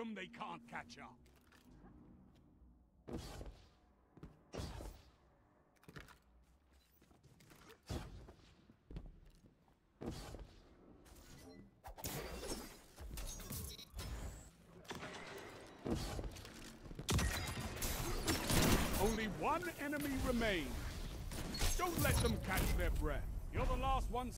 them, they can't catch up. Only one enemy remains. Don't let them catch their breath. You're the last one